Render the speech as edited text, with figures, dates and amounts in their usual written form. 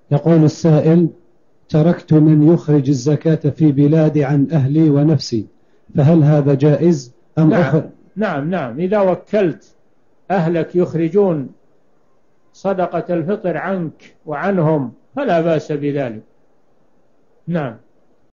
يقول السائل: تركت من يخرج الزكاة في بلادي عن أهلي ونفسي، فهل هذا جائز أم نعم نعم نعم، إذا وكلت أهلك يخرجون صدقة الفطر عنك وعنهم فلا بأس بذلك. نعم.